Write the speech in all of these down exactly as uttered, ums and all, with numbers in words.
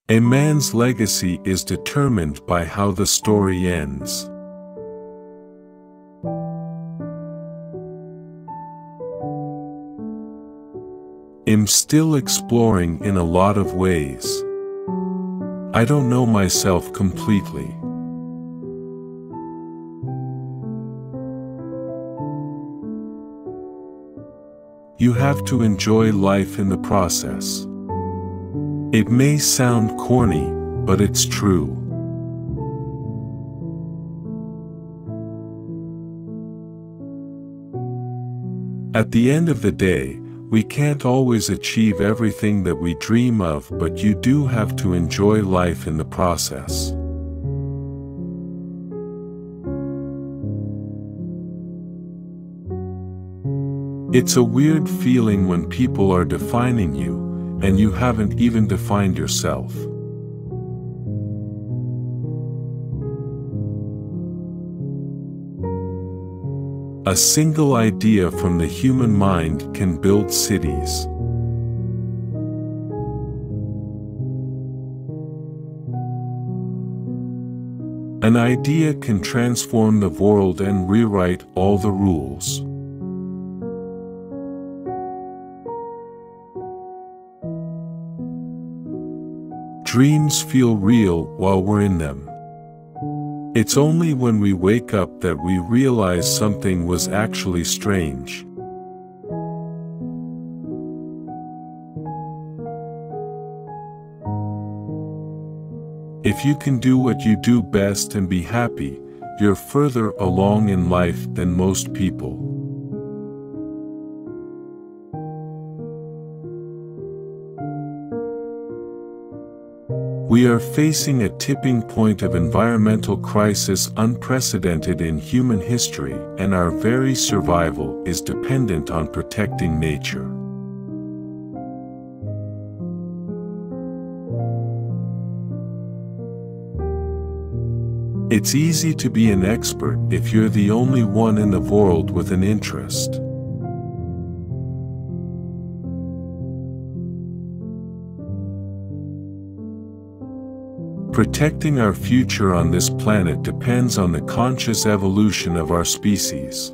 A man's legacy is determined by how the story ends. I'm still exploring in a lot of ways. I don't know myself completely. You have to enjoy life in the process. It may sound corny, but it's true. At the end of the day, we can't always achieve everything that we dream of, but you do have to enjoy life in the process. It's a weird feeling when people are defining you, and you haven't even defined yourself. A single idea from the human mind can build cities. An idea can transform the world and rewrite all the rules. Dreams feel real while we're in them. It's only when we wake up that we realize something was actually strange. If you can do what you do best and be happy, you're further along in life than most people. We are facing a tipping point of environmental crisis unprecedented in human history, and our very survival is dependent on protecting nature. It's easy to be an expert if you're the only one in the world with an interest. Protecting our future on this planet depends on the conscious evolution of our species.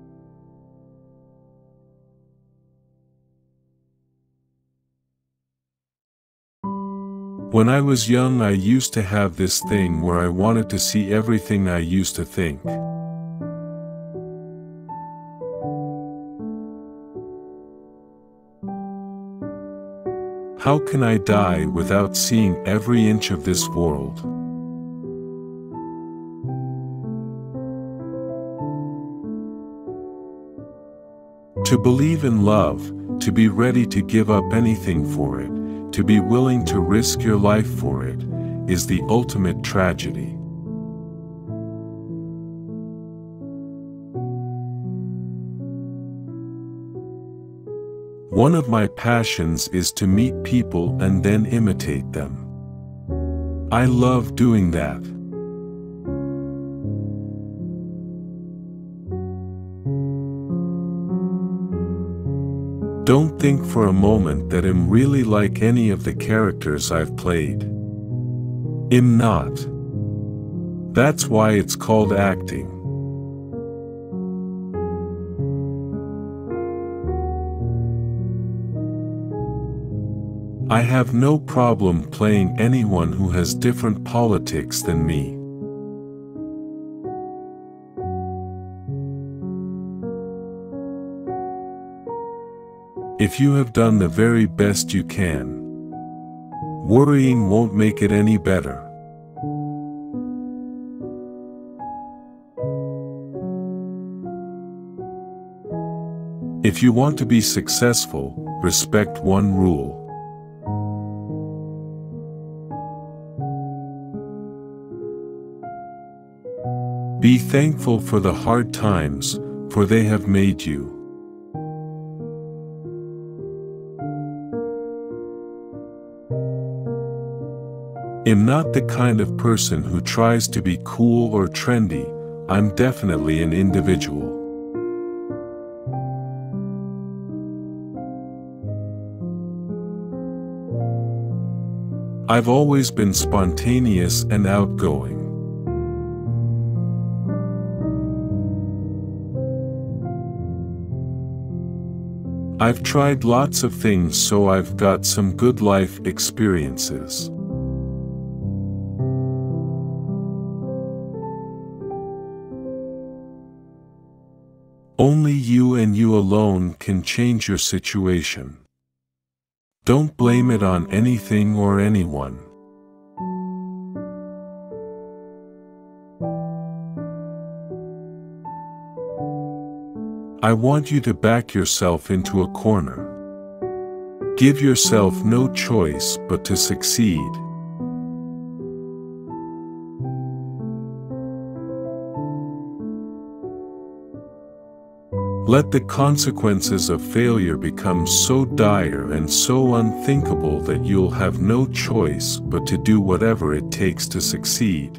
When I was young, I used to have this thing where I wanted to see everything I used to think. How can I die without seeing every inch of this world? To believe in love, to be ready to give up anything for it, to be willing to risk your life for it, is the ultimate tragedy. One of my passions is to meet people and then imitate them. I love doing that. Don't think for a moment that I'm really like any of the characters I've played. I'm not. That's why it's called acting. I have no problem playing anyone who has different politics than me. If you have done the very best you can, worrying won't make it any better. If you want to be successful, respect one rule. Be thankful for the hard times, for they have made you. I'm not the kind of person who tries to be cool or trendy. I'm definitely an individual. I've always been spontaneous and outgoing. I've tried lots of things, so I've got some good life experiences. Only you and you alone can change your situation. Don't blame it on anything or anyone. I want you to back yourself into a corner. Give yourself no choice but to succeed. Let the consequences of failure become so dire and so unthinkable that you'll have no choice but to do whatever it takes to succeed.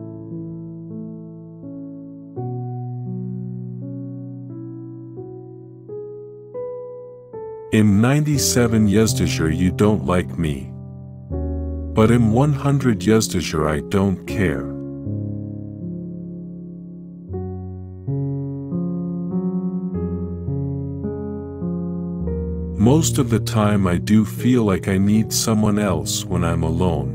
Im ninety-seven Yazdazher you don't like me. But im one hundred Yazdazher I don't care. Most of the time I do feel like I need someone else when I'm alone.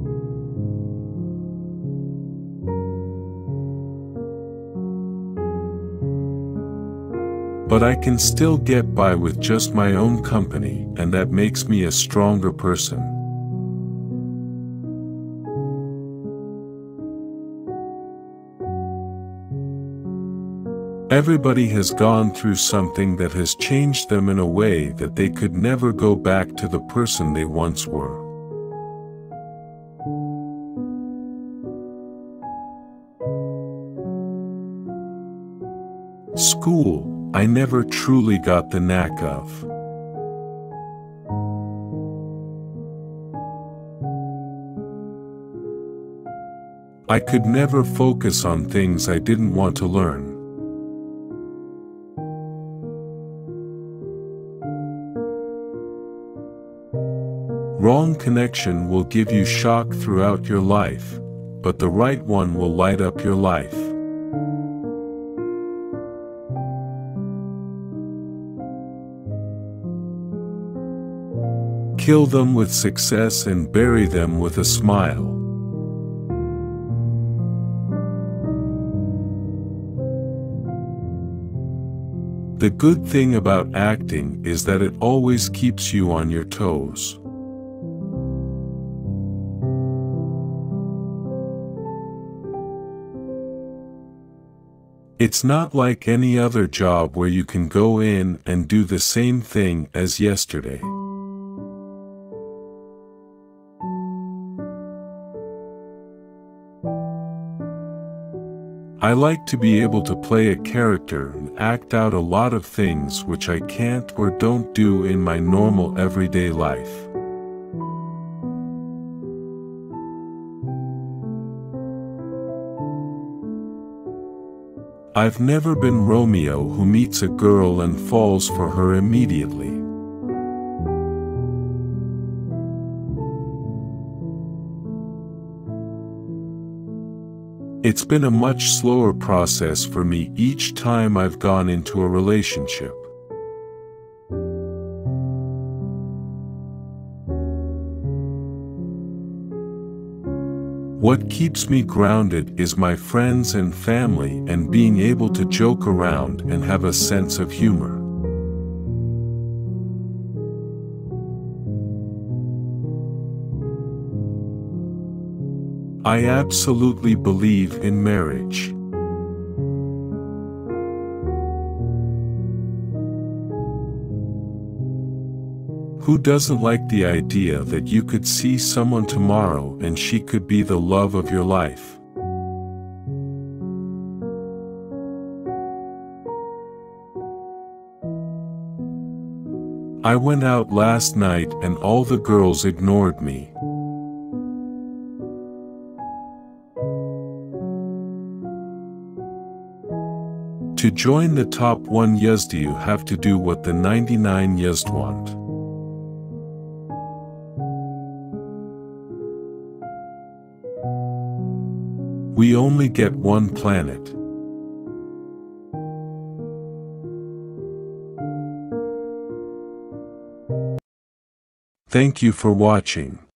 But I can still get by with just my own company, and that makes me a stronger person. Everybody has gone through something that has changed them in a way that they could never go back to the person they once were. School, I never truly got the knack of. I could never focus on things I didn't want to learn. Wrong connection will give you shock throughout your life, but the right one will light up your life. Kill them with success and bury them with a smile. The good thing about acting is that it always keeps you on your toes. It's not like any other job where you can go in and do the same thing as yesterday. I like to be able to play a character and act out a lot of things which I can't or don't do in my normal everyday life. I've never been Romeo who meets a girl and falls for her immediately. It's been a much slower process for me each time I've gone into a relationship. What keeps me grounded is my friends and family and being able to joke around and have a sense of humor. I absolutely believe in marriage. Who doesn't like the idea that you could see someone tomorrow and she could be the love of your life? I went out last night and all the girls ignored me. To join the top one Yazdi you have to do what the ninety-nine Yazd want. We only get one planet. Thank you for watching.